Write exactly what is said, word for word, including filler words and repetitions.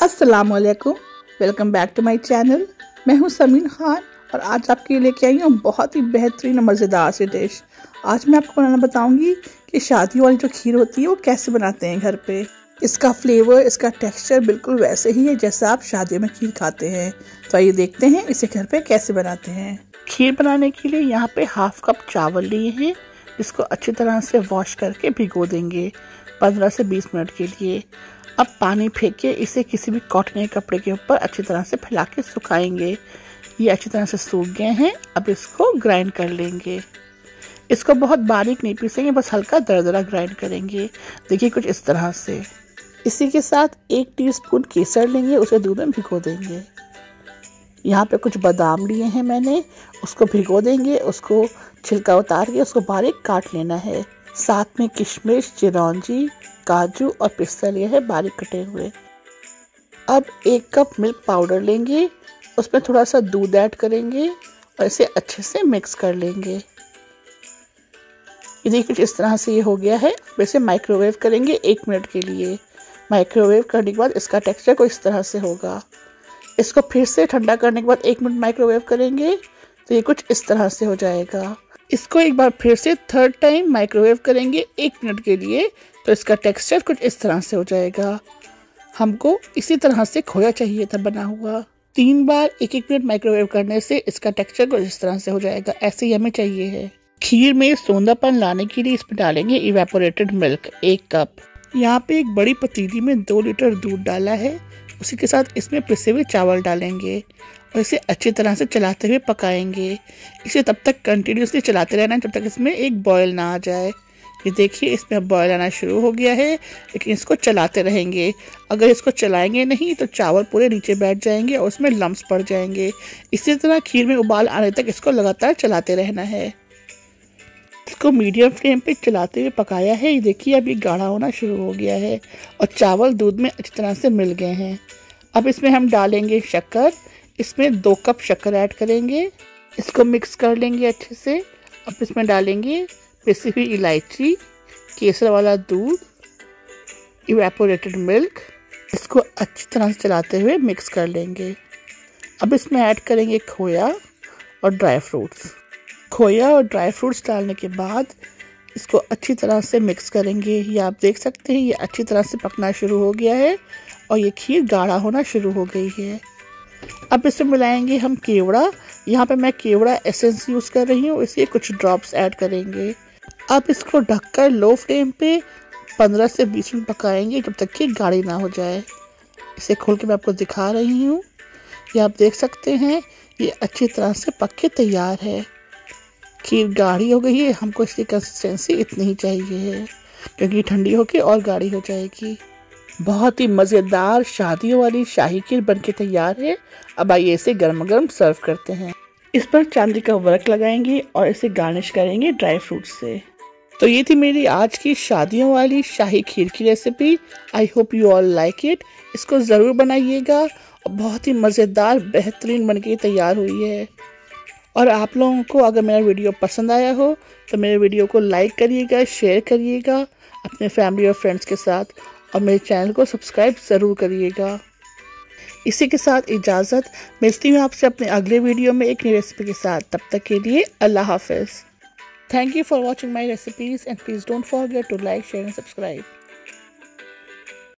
अस्सलामुअलैकुम, welcome back to my channel. मैं हूं समीन खान और आज आपके लिए लेके आई हूं बहुत ही बेहतरीन और मज़ेदार सी डिश। आज मैं आपको बनाना बताऊंगी कि शादियों वाली जो खीर होती है वो कैसे बनाते हैं घर पे। इसका फ्लेवर, इसका टेक्सचर बिल्कुल वैसे ही है जैसा आप शादियों में खीर खाते हैं। तो आइए देखते हैं इसे घर पे कैसे बनाते हैं। खीर बनाने के लिए यहाँ पे हाफ कप चावल लिए हैं, जिसको अच्छी तरह से वॉश करके भिगो देंगे पंद्रह से बीस मिनट के लिए। अब पानी फेंक के इसे किसी भी कॉटन के कपड़े के ऊपर अच्छी तरह से फैला के सुखाएंगे। ये अच्छी तरह से सूख गए हैं। अब इसको ग्राइंड कर लेंगे। इसको बहुत बारीक नहीं पीसेंगे, बस हल्का दरदरा ग्राइंड करेंगे। देखिए कुछ इस तरह से। इसी के साथ एक टीस्पून केसर लेंगे, उसे दूध में भिगो देंगे। यहाँ पे कुछ बादाम लिए हैं मैंने, उसको भिगो देंगे। उसको छिलका उतार के उसको बारीक काट लेना है। साथ में किशमिश, चिरौंजी, काजू और पिस्ता लिए है बारीक कटे हुए। अब एक कप मिल्क पाउडर लेंगे, उसमें थोड़ा सा दूध ऐड करेंगे और इसे अच्छे से मिक्स कर लेंगे। ये देखिए कुछ इस तरह से ये हो गया है। अब इसे माइक्रोवेव करेंगे एक मिनट के लिए। माइक्रोवेव करने के बाद इसका टेक्सचर कुछ इस तरह से होगा। इसको फिर से ठंडा करने के बाद एक मिनट माइक्रोवेव करेंगे तो ये कुछ इस तरह से हो जाएगा। इसको एक बार फिर से थर्ड टाइम माइक्रोवेव करेंगे एक मिनट के लिए तो इसका टेक्सचर कुछ इस तरह से हो जाएगा। हमको इसी तरह से खोया चाहिए था बना हुआ। तीन बार एक एक मिनट माइक्रोवेव करने से इसका टेक्सचर कुछ इस तरह से हो जाएगा। ऐसे ही हमें चाहिए है। खीर में सोंधापन लाने के लिए इसमें डालेंगे इवेपोरेटेड मिल्क एक कप। यहाँ पे एक बड़ी पतीली में दो लीटर दूध डाला है। उसी के साथ इसमें पिसे हुए चावल डालेंगे और इसे अच्छी तरह से चलाते हुए पकाएंगे। इसे तब तक कंटिन्यूसली चलाते रहना है जब तक इसमें एक बॉयल ना आ जाए। ये देखिए इसमें बॉयल आना शुरू हो गया है, लेकिन इसको चलाते रहेंगे। अगर इसको चलाएंगे नहीं तो चावल पूरे नीचे बैठ जाएंगे और उसमें लम्स पड़ जाएंगे। इसी तरह खीर में उबाल आने तक इसको लगातार चलाते रहना है। इसको मीडियम फ्लेम पे चलाते हुए पकाया है। ये देखिए अब ये गाढ़ा होना शुरू हो गया है और चावल दूध में अच्छी तरह से मिल गए हैं। अब इसमें हम डालेंगे शक्कर। इसमें दो कप शक्कर ऐड करेंगे। इसको मिक्स कर लेंगे अच्छे से। अब इसमें डालेंगे पिसी हुई इलायची, केसर वाला दूध, इवेपोरेटेड मिल्क। इसको अच्छी तरह से चलाते हुए मिक्स कर लेंगे। अब इसमें ऐड करेंगे खोया और ड्राई फ्रूट्स। खोया और ड्राई फ्रूट्स डालने के बाद इसको अच्छी तरह से मिक्स करेंगे। ये आप देख सकते हैं ये अच्छी तरह से पकना शुरू हो गया है और ये खीर गाढ़ा होना शुरू हो गई है। अब इसमें मिलाएंगे हम केवड़ा। यहाँ पे मैं केवड़ा एसेंस यूज़ कर रही हूँ, इसलिए कुछ ड्रॉप्स ऐड करेंगे। अब इसको ढककर लो फ्लेम पे पंद्रह से बीस मिनट पकाएंगे जब तक कि गाढ़ी ना हो जाए। इसे खोल के मैं आपको दिखा रही हूँ। ये आप देख सकते हैं ये अच्छी तरह से पक के तैयार है। खीर गाढ़ी हो गई है। हमको इसकी कंसिस्टेंसी इतनी ही चाहिए है क्योंकि ठंडी होके और गाढ़ी हो जाएगी। बहुत ही मज़ेदार शादियों वाली शाही खीर बनके तैयार है। अब आइए इसे गर्मा गर्म सर्व करते हैं। इस पर चांदी का वर्क लगाएंगे और इसे गार्निश करेंगे ड्राई फ्रूट से। तो ये थी मेरी आज की शादियों वाली शाही खीर की recipe. I hope you all like it. इसको ज़रूर बनाइएगा और बहुत ही मज़ेदार बेहतरीन बनके तैयार हुई है। और आप लोगों को अगर मेरा वीडियो पसंद आया हो तो मेरे वीडियो को लाइक करिएगा, शेयर करिएगा अपने फैमिली और फ्रेंड्स के साथ और मेरे चैनल को सब्सक्राइब ज़रूर करिएगा। इसी के साथ इजाज़त। मिलती हूँ आपसे अपने अगले वीडियो में एक नई रेसिपी के साथ। तब तक के लिए अल्लाह हाफिज़। Thank you for watching my recipes and please don't forget to like, share and subscribe.